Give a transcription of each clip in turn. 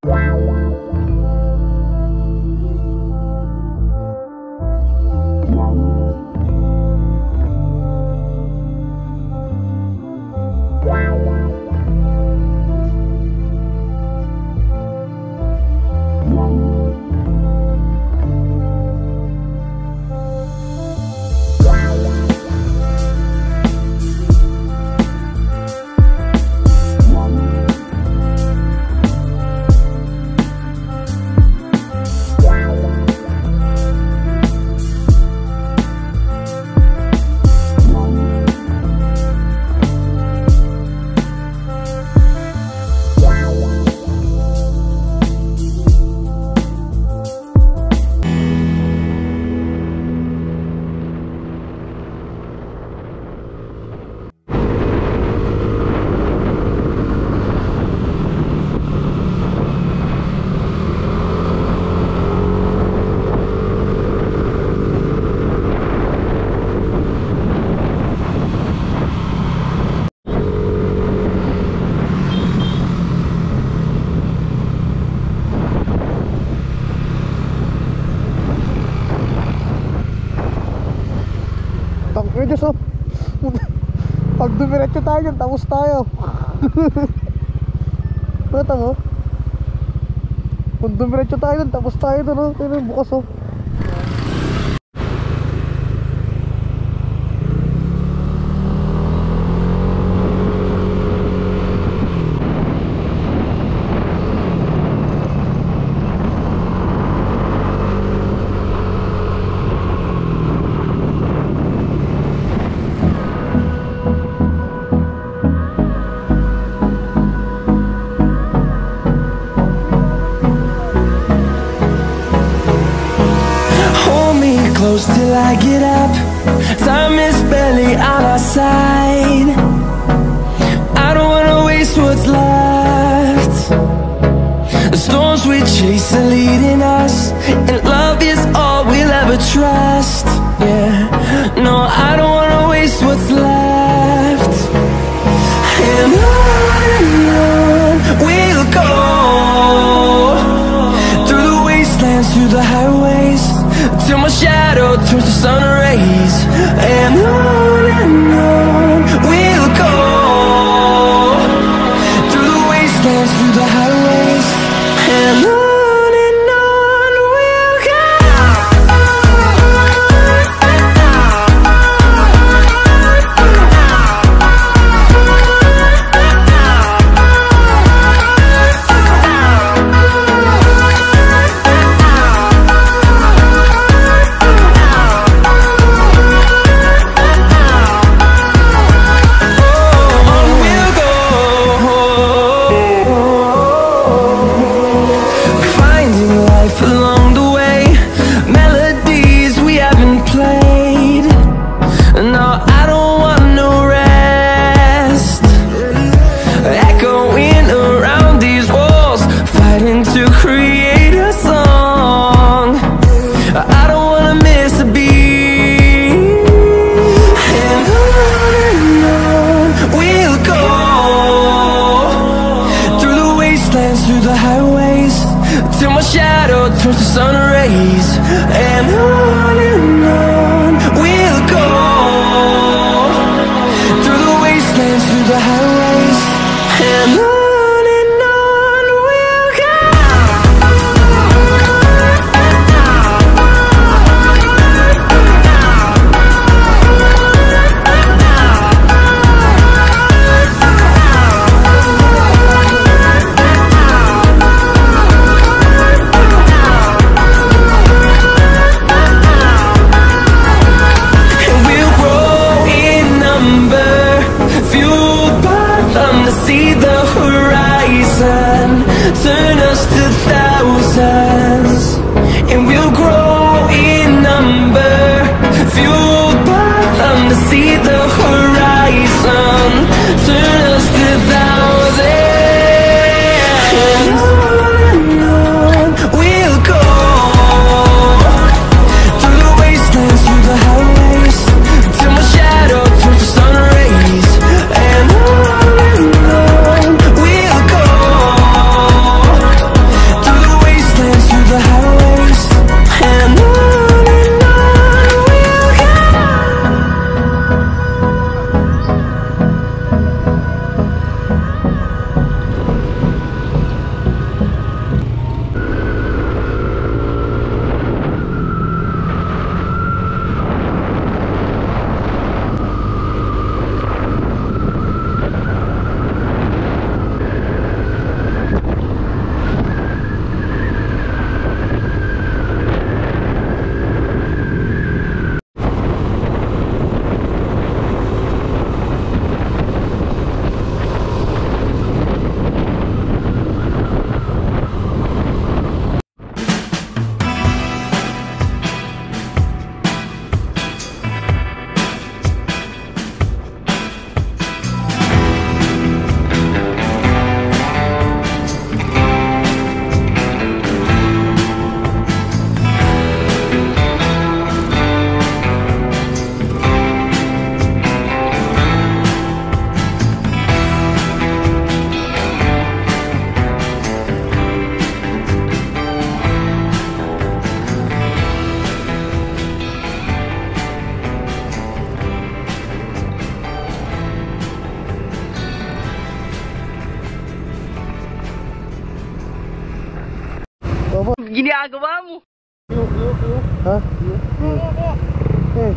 Diyos, oh. Pag dumiretso tayo dyan, tapos tayo. Mata mo? Kung dumiretso tayo dyan, tapos tayo dun, oh. Ito yung bukas, oh. Till I get up, time is barely on our side. I don't wanna waste what's left. The storms we chase are leading us, and love is all we'll ever trust. Yeah, no, I don't wanna waste what's left. And on we'll go, through the wastelands, through the highways, till my shadow turns to sun rays. And on we'll go, through the wastelands, through the highways. And on we'll go. Through the highways, till my shadow turns to sun rays. And on we'll go, through the wastelands, through the highways. And on we'll go. Fueled by ginagawa mo? Ha? Eh.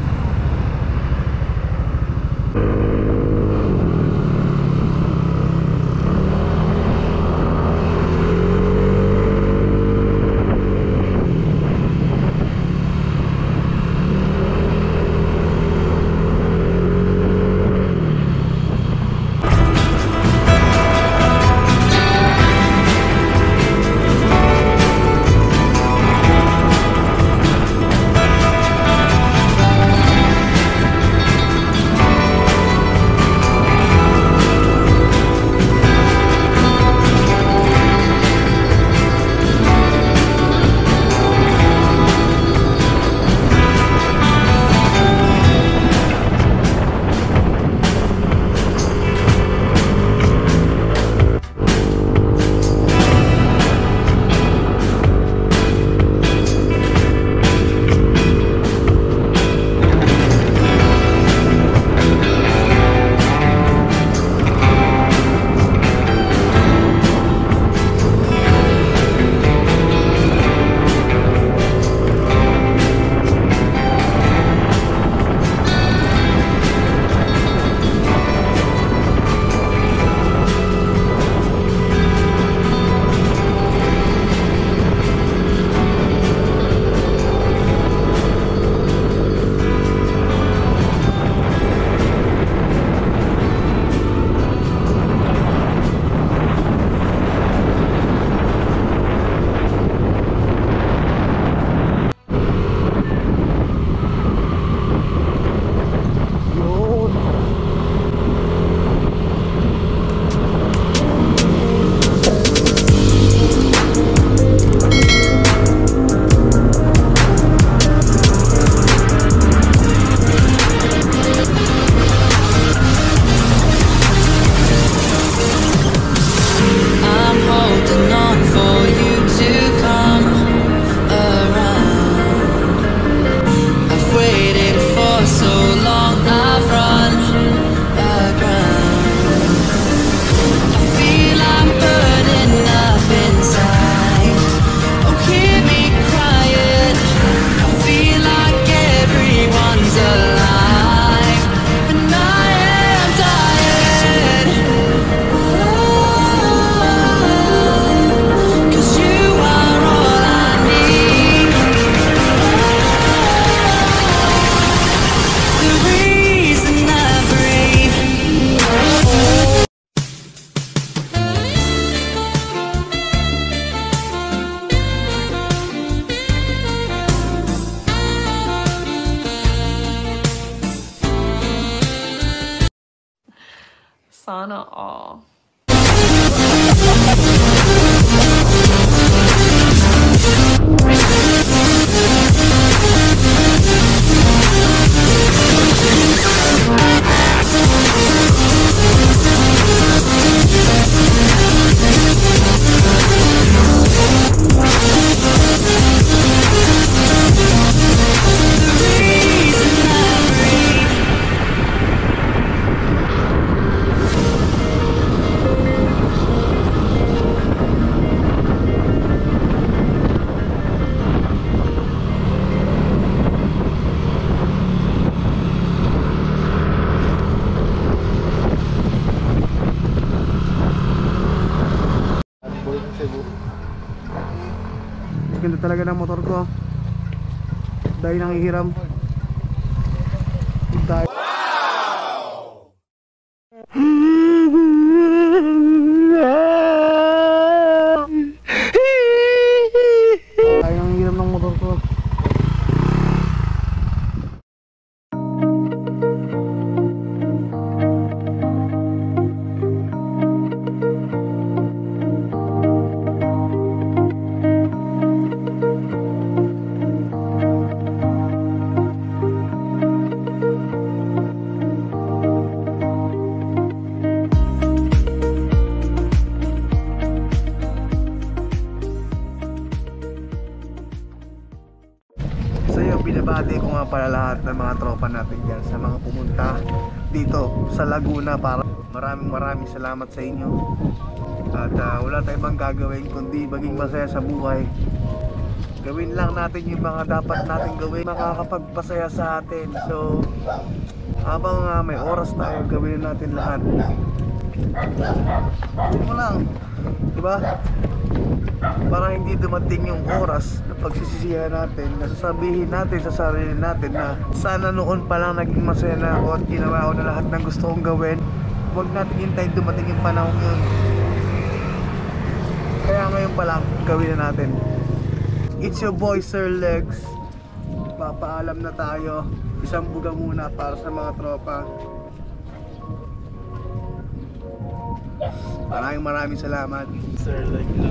Sana all. Ganda talaga ng motor ko. Dahil nangihiram. Dahil nangihiram ng motor ko. Binabati ko nga pala lahat ng mga tropa natin dyan sa mga pumunta dito sa Laguna para maraming salamat sa inyo. At wala tayong ibang gagawin kundi maging masaya sa buhay. Gawin lang natin yung mga dapat natin gawin, makakapagpasaya sa atin. So habang may oras tayo, gawin natin lahat. Yun mo lang, diba? Para hindi dumating yung oras na pagsisisihan natin, nasasabihin natin sa sarili natin na sana noon pa lang naging masaya na ako at ginawa ko na lahat ng gusto kong gawin. Huwag natin hintayin dumating yung panahon yun. Kaya ngayon pa lang, gawin na natin. It's your boy Sirlegs. Papaalam na tayo. Isang buga muna para sa mga tropa. Maraming salamat. Sirlegs lang.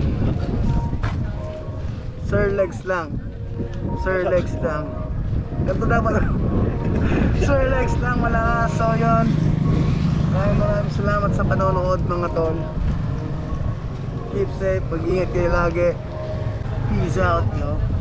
Sirlegs lang. Sirlegs lang. Ganito dapat. Sirlegs lang, wala. So yun, maraming salamat sa panonood mga tol. Keep safe, mag-ingat kayo lagi. Peace out, yo.